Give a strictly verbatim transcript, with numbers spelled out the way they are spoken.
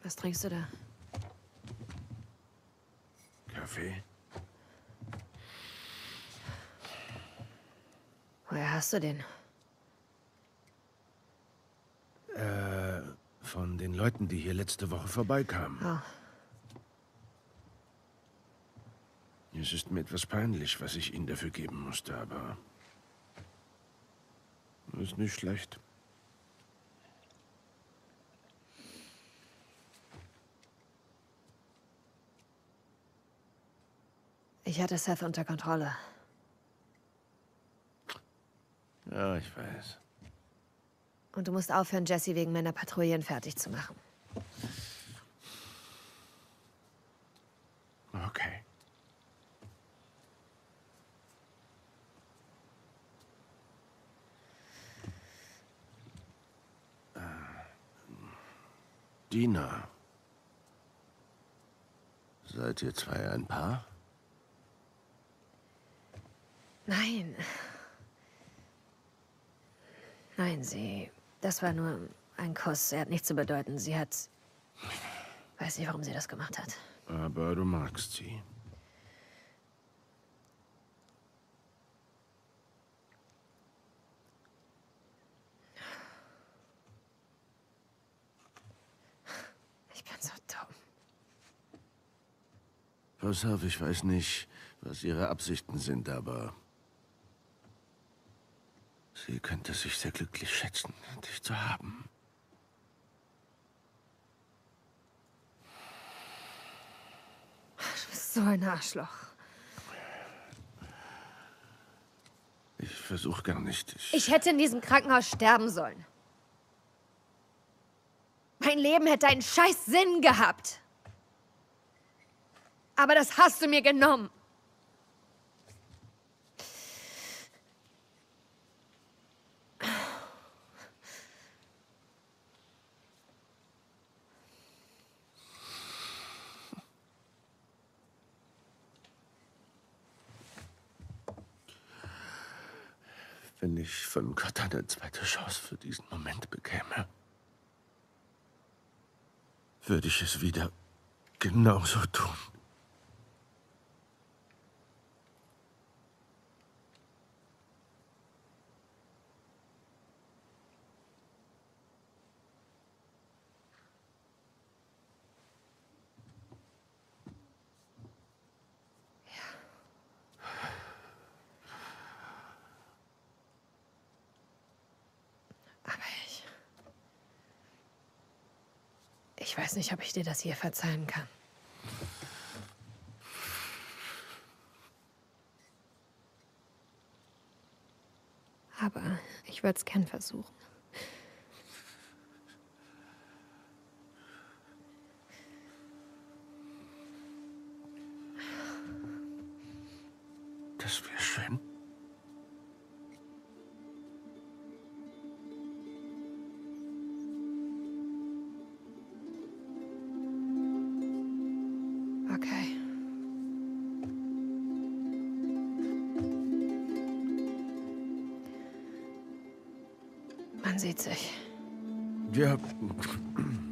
Was trinkst du da? Kaffee? Woher hast du den? Äh, von den Leuten, die hier letzte Woche vorbeikamen. Oh. Es ist mir etwas peinlich, was ich ihnen dafür geben musste, aber... ist nicht schlecht. Ich hatte Seth unter Kontrolle. Ja, ich weiß. Und du musst aufhören, Jesse wegen meiner Patrouillen fertig zu machen. Okay. Äh, Dina. Seid ihr zwei ein Paar? Nein. Nein, sie... Das war nur ein Kuss. Er hat nichts zu bedeuten. Sie hat... Weiß nicht, warum sie das gemacht hat. Aber du magst sie. Ich bin so dumm. Pass auf, ich weiß nicht, was ihre Absichten sind, aber... sie könnte sich sehr glücklich schätzen, dich zu haben. Du bist so ein Arschloch. Ich versuche gar nicht. Ich, Ich hätte in diesem Krankenhaus sterben sollen. Mein Leben hätte einen scheiß Sinn gehabt. Aber das hast du mir genommen. Wenn ich von Gott eine zweite Chance für diesen Moment bekäme, würde ich es wieder genauso tun. Aber ich... Ich weiß nicht, ob ich dir das hier verzeihen kann. Aber ich würde es gern versuchen. Das wäre schön. Okay. Man sieht sich. Ja.